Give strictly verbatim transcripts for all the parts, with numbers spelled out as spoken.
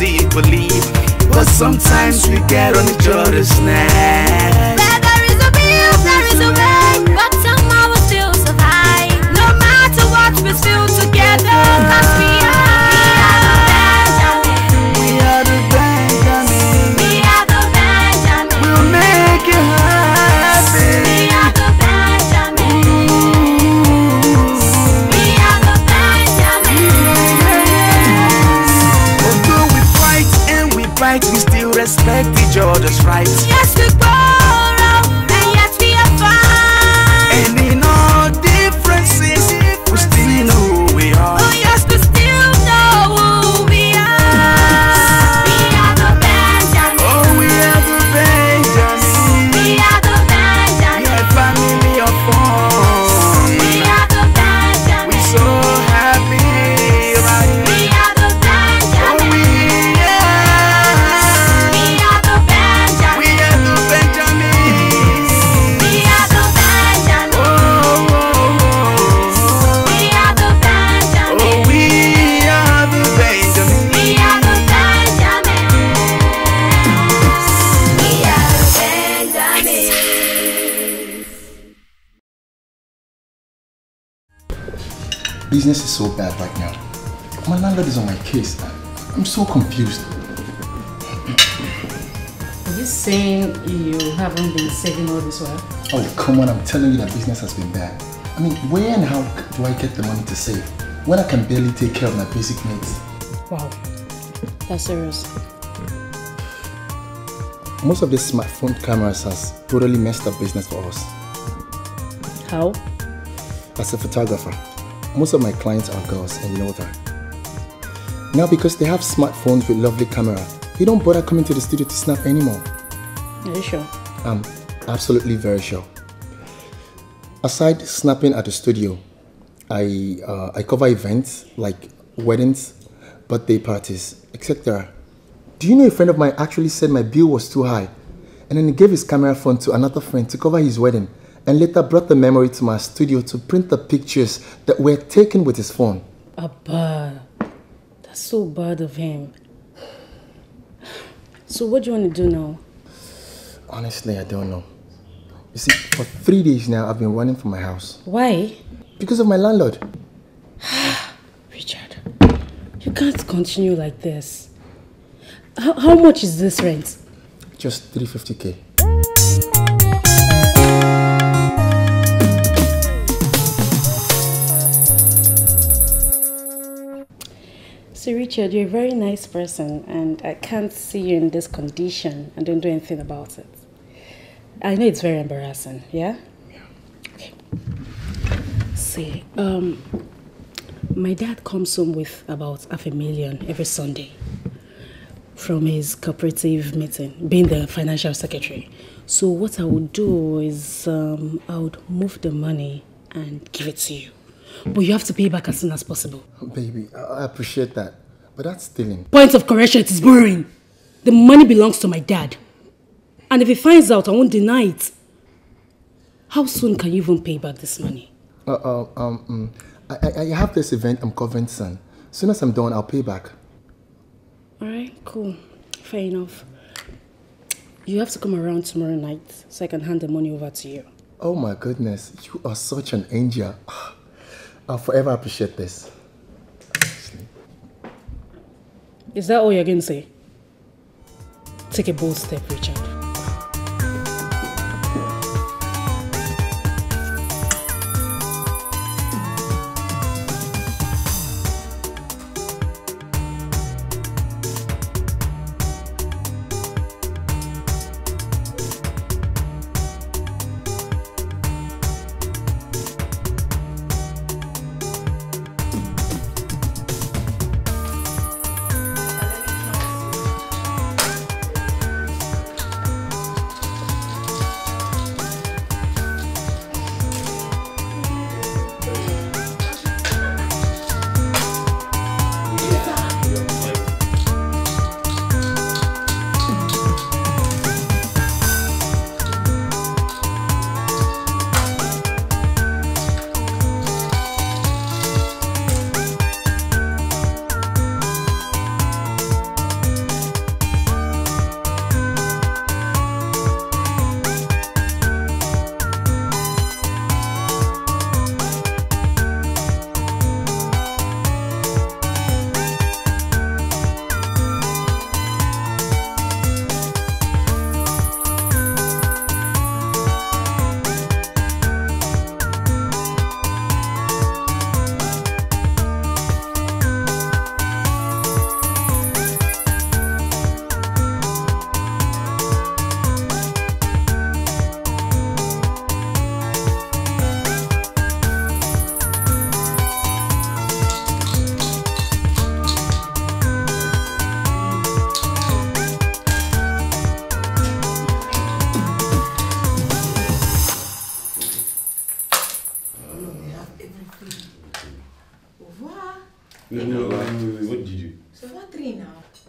believe, believe. But sometimes we get on each other's neck. Where there is a will, there is a way. But somehow we still survive. No matter what, we still together. Cause we are, we are the Benjamin. we are the Benjamin. We'll make you happy. We are the Benjamin. We are the Benjamin. Although we fight and we bite, we still respect each other's rights. Yes, we quarrel, and yet we are fine. And in all differences, we still know who we are. Oh yes, we still know who we are. We are the Benjamin. Oh, we are the Benjamin. We are the Benjamin. We are family of four. We are the Benjamin. We're so happy, right? We are the Oh, Benjamin. we are. We are the Benjamin. We are the Benjamins. We are the Benjamin. Oh, oh, oh. We are the Benjamin. Oh, we are the Benjamins. We are the Benjamin. We are the Benjamins. Business is so bad right now. My landlord is on my case. I'm so confused. Are you saying you haven't been saving all this while? Oh, come on, I'm telling you that business has been bad. I mean, where and how do I get the money to save when I can barely take care of my basic needs? Wow, that's serious. Most of these smartphone cameras has totally messed up business for us. How? As a photographer, most of my clients are girls, and you know that. Now, because they have smartphones with lovely camera, they don't bother coming to the studio to snap anymore. Are you sure? I'm absolutely very sure. Aside snapping at the studio, I uh, I cover events like weddings, birthday parties, et cetera. Do you know a friend of mine actually said my bill was too high, and then he gave his camera phone to another friend to cover his wedding, and later brought the memory to my studio to print the pictures that were taken with his phone. Abba, that's so bad of him. So what do you want to do now? Honestly, I don't know. You see, for three days now, I've been running from my house. Why? Because of my landlord. Richard, you can't continue like this. How, how much is this rent? Just three hundred fifty K. So Richard, you're a very nice person and I can't see you in this condition and don't do anything about it. I know it's very embarrassing, yeah? Yeah. Okay. See, um, my dad comes home with about half a million every Sunday from his cooperative meeting, being the financial secretary. So what I would do is um, I would move the money and give it to you. But you have to pay back as soon as possible. Baby, I appreciate that, but that's stealing. Point of correction, it is borrowing. The money belongs to my dad. And if he finds out, I won't deny it. How soon can you even pay back this money? Uh, uh, um, um, I, I have this event I'm covering soon. As soon as I'm done, I'll pay back. Alright, cool. Fair enough. You have to come around tomorrow night so I can hand the money over to you. Oh my goodness, you are such an angel. I'll forever appreciate this. Is that all you're going to say? Take a bold step, Richard. Wait, no, wait, wait, wait, what did you do? So four three now.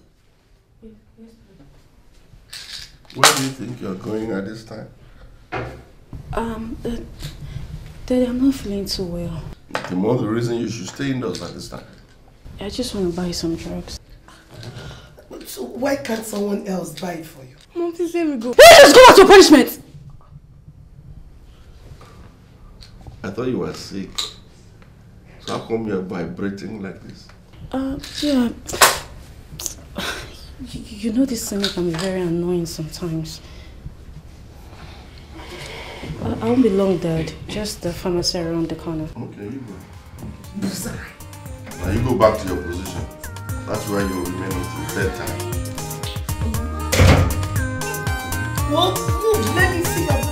Where do you think you're going at this time? Um, uh, Daddy, I'm not feeling too well. The more the reason you should stay indoors at this time. I just want to buy some drugs. So why can't someone else buy it for you? Mom, please let me go. Hey, let's go back to punishment! I thought you were sick. So how come you're vibrating like this? Uh, yeah. You, you know this singing can be very annoying sometimes. I, I won't be long, Dad. Just the pharmacy around the corner. Okay, you go. Now you go back to your position. That's where you will remain until bedtime. What? Move, let me see your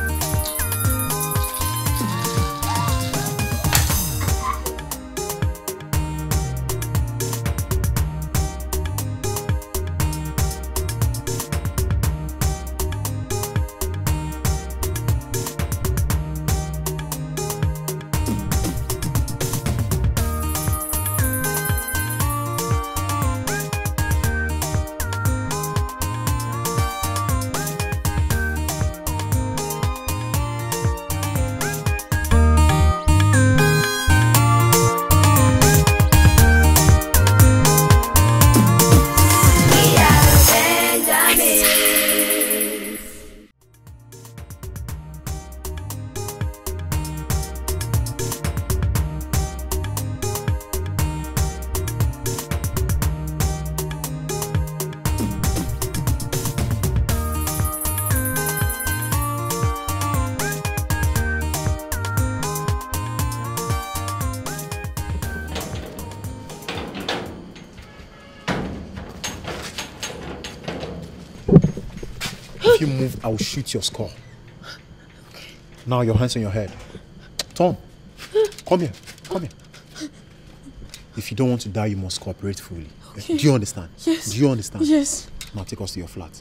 If you move, I will shoot your skull. Okay. Now your hands on your head. Tom, come here. Come here. If you don't want to die, you must cooperate fully. Okay. Do you understand? Yes. Do you understand? Yes. Now take us to your flat.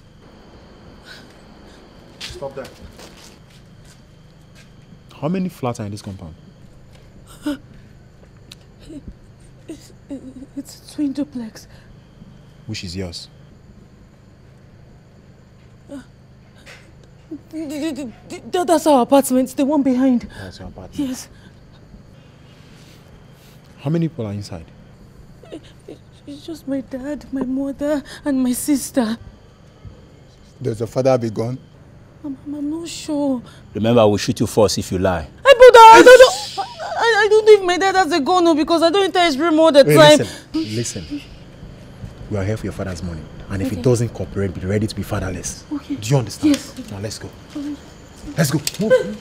Stop there. How many flats are in this compound? It's, it's a twin duplex. Which is yours? That's our apartment, the one behind. That's your apartment? Yes. How many people are inside? It's just my dad, my mother, and my sister. Does your father be gone? I'm, I'm not sure. Remember, I will shoot you first if you lie. I put that. I don't know. I, I don't know if my dad has a gun no, because I don't enter his room all the Wait, time. Listen, listen. We are here for your father's money. And if Okay. it doesn't cooperate, be ready to be fatherless. Okay. Do you understand? Yes. Now let's go. Let's go. Move.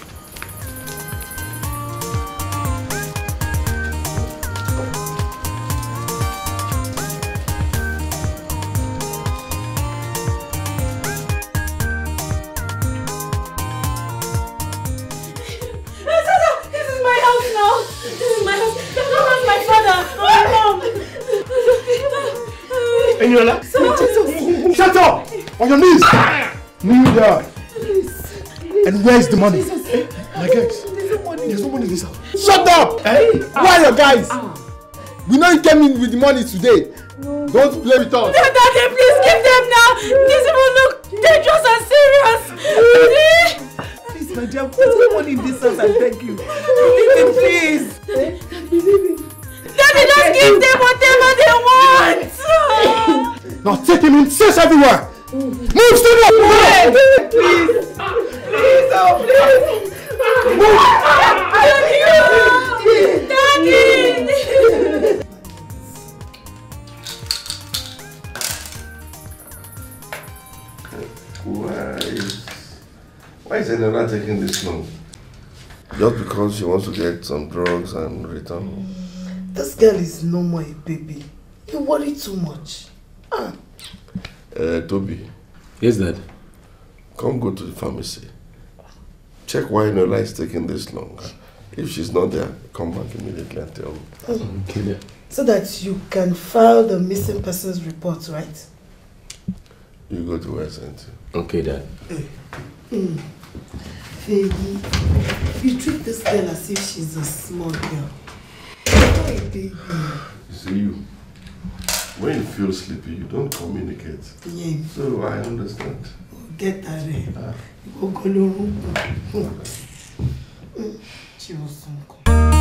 This is my house now. This is my house. That's my father. My mom. Eniola! Shut up! On your knees! Kneel down. And where's the money? My guys, there's no money in this house. Shut up! Hey. Why are your guys? We know you came in with the money today. No. Don't play with us. Daddy, please give them now. These people look dangerous and serious. Please, my dear, put no money in this house, I beg you. Believe me, please. Daddy, just give them whatever they want. Now take him in, search everywhere. Move, stand up! Please, please, oh, please. Move! Daddy! Why is, why is Eniola taking this long? Just because she wants to get some drugs and return? This girl is no more a baby. You worry too much. Ah. Uh, Toby. Yes, Dad. Come go to the pharmacy. Check why Eniola is taking this long. If she's not there, come back immediately and tell me. Oh. Okay. So that you can file the missing persons report, right? You go to where I sent you. Okay, Dad. Mm. Baby, you treat this girl as if she's a small girl. You see, you, when you feel sleepy, you don't communicate. Yeah. So I understand. Get that in. Ah. Go go go. She was so cool.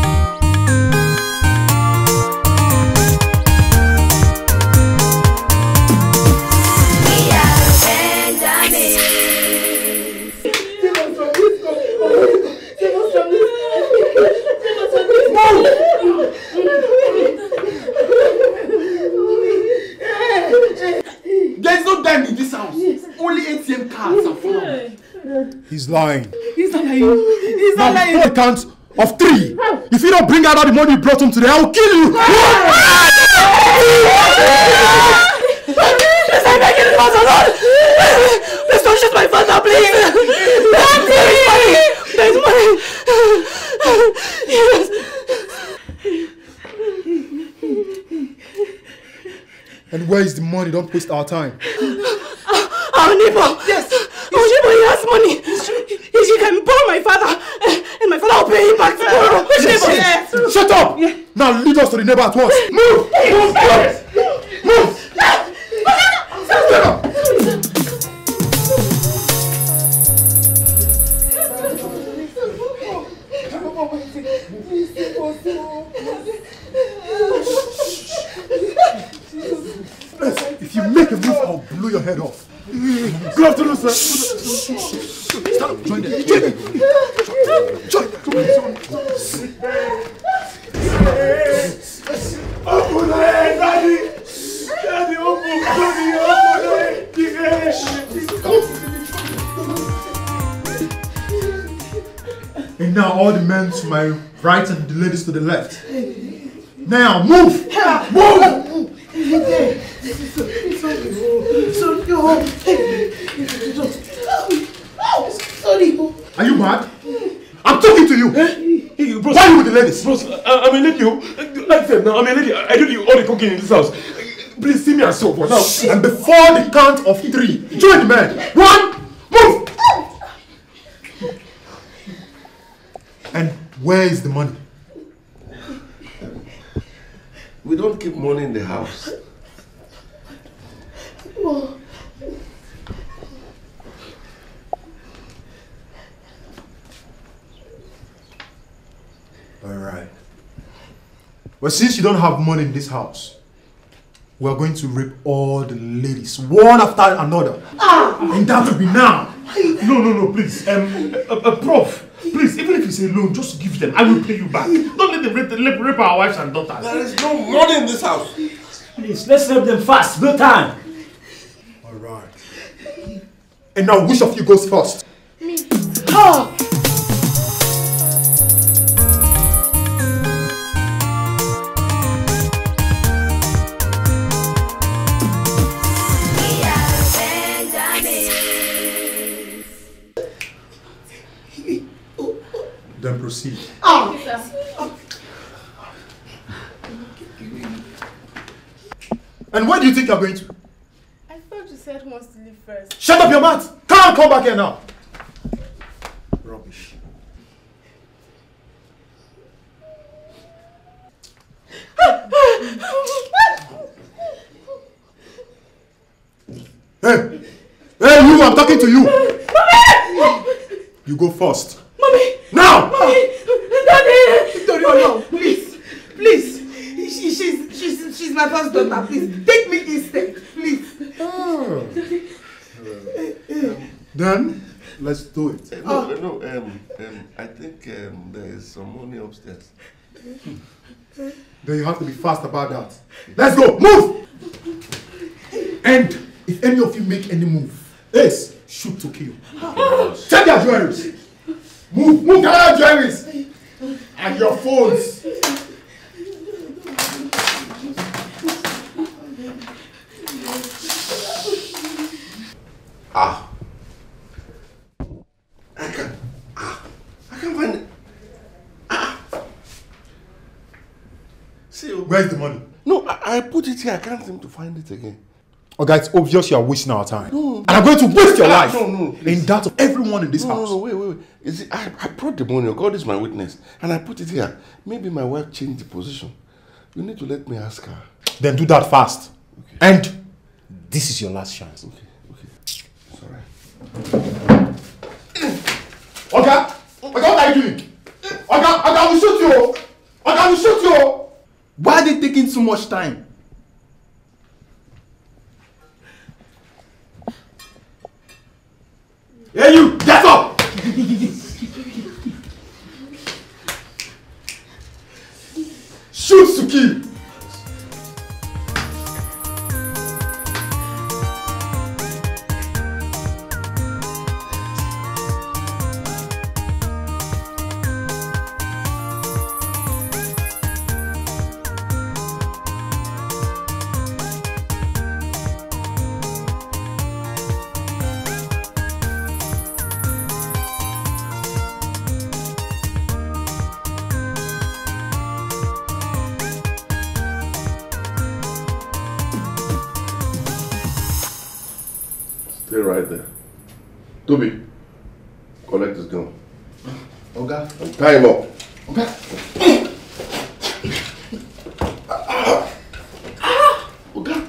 There's no dime in this house. Only A T M cards are found. He's lying. He's not lying. He's Now, not lying. before the count of three, if you don't bring out all the money you brought home today, I will kill you. Please, I beg you, Father, Lord. Please don't shoot my father, please. There's money. There's money. Yes. And where is the money? Don't waste our time. Our neighbor. Yes. Our neighbor, he has money. He, he can borrow my father. And my father will pay him back tomorrow. Yes, yes. Yes. Shut up. Yeah. Now lead us to the neighbor at once. Move. Move. Move. Move. Stand up. If you make a move, I'll blow your head off. Good afternoon, sir. Stop. Join them. Join them. Join them. Open the head, Daddy. Daddy, open, Daddy, open the head. And now all the men to my right and the ladies to the left. Now move! Move! Are you mad? I'm talking to you! Hey, bros, why are you with the ladies? Bros, I, I'm a lady. Like I said, now I'm a lady. I do the, all the cooking in this house. Please see me as so for now. And before the count of three, join the men. One, move! And where is the money? We don't keep money in the house. Alright. Well, since you don't have money in this house, we're going to rape all the ladies, one after another. Ah! And that will be now. No, no, no, please. Um, uh, uh, Prof, please, even if it's a loan, just give them. I will pay you back. Don't let them rape, rape, rape our wives and daughters. There is no money in this house. Please, let's help them fast. No time. Alright. And now, which of you goes first? Me. Oh! Then proceed. Oh. And where do you think you're going to? I thought you said who wants to leave first. Shut up your mouth! Come on, come back here now! Rubbish. Hey! Hey, you! I'm talking to you! Mommy! You go first. Mommy! Now! Mommy! Daddy! Don't no, no, please! Please! She, she's, she's, she's my first daughter. Please, take me instead. Please. Oh. Then, let's do it. Uh, no, oh. no, um, um, I think um, there is some money upstairs. Then you have to be fast about that. Let's go! Move! And if any of you make any move, Ace, shoot to kill. Check your jewelries. Move, move, gather your jewelries. And your phones. Ah. I can't. Ah. I can't find it. Ah. See, where's the money? No, I, I put it here. I can't seem to find it again. Okay, it's obvious you are wasting our time. No. And I'm going to waste your life. No, no, please. In that of everyone in this no, house. No, no, wait, wait, wait. Is it, I, I brought the money. God is my witness. And I put it here. Maybe my wife changed the position. You need to let me ask her. Then do that fast. Okay. And this is your last chance. Okay, okay. It's alright. Oga! Oga, what are you doing? Oga, Oga, I will shoot you! Oga, I will shoot you! Why are they taking so much time? Hey you! Get up! Shoot to kill! Stay right there. Toby, collect his gun. Oga. And tie him up. Oga. Oga.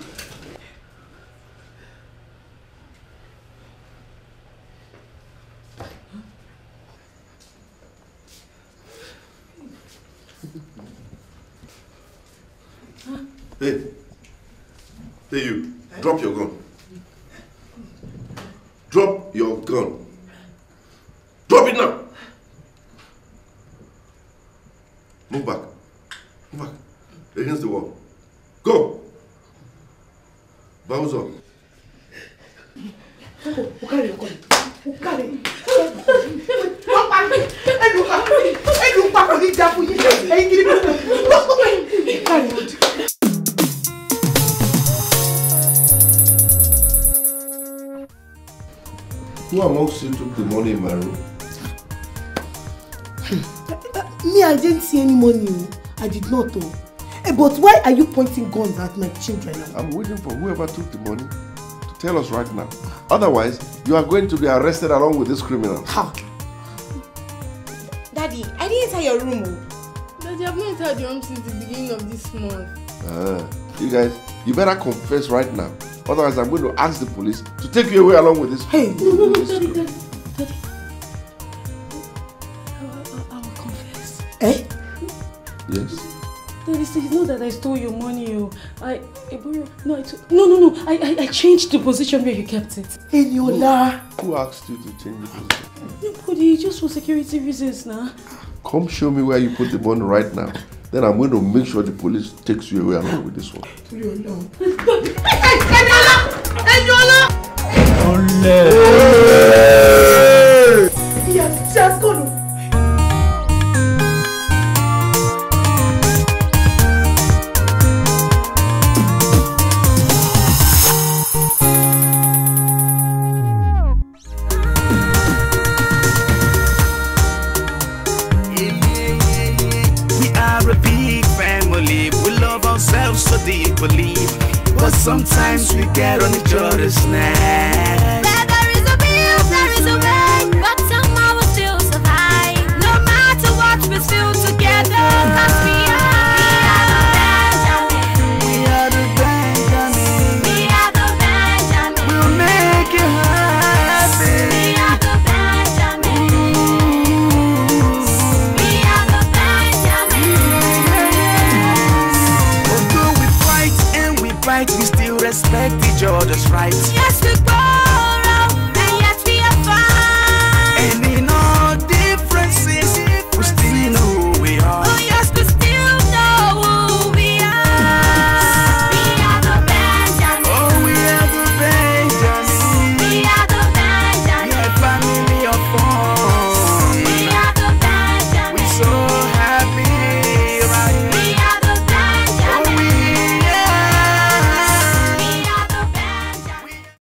Hey. Hey you. Drop your gun. Drop your gun. Drop it now. Move back. Move back. Against the wall. Go. Bounce up. Ukari, Ukari. Ukari. Don't back me. I look back. I look back on the devil. I give it. Ukari. Who amongst you took the money in my room? Me, I didn't see any money. I did not. Oh. Hey, but why are you pointing guns at my children now? I'm waiting for whoever took the money to tell us right now. Otherwise, you are going to be arrested along with this criminal. How? Daddy, I didn't enter your room. Oh. Daddy, I've not entered your room since the beginning of this month. Ah, you guys, you better confess right now. Otherwise, I'm going to ask the police to take you away along with this. Hey, no, no, no, Daddy, Daddy, Daddy. I will, I will confess. Eh? Yes. Daddy, it's not that I stole your money. Oh. I, I borrowed. No, I took. No, no, no. I, I, I changed the position where you kept it. Eniola. Who asked you to change the position? Nobody, just for security reasons now. Come show me where you put the money right now. Then I'm going to make sure the police takes you away along with this one. Eniola. Eniola. Ole. He has just gone. So deeply, but sometimes we get on each other's neck. Where there is a bill, there is a way, but somehow we still survive. No matter what, we still together, cause we are, we are the Benjamin. We are the Benjamin. We are the Benjamin. We'll make you happy. We are the Benjamin. We are the Benjamin. Although we fight and we fight, we still respect each other's rights. Yeah.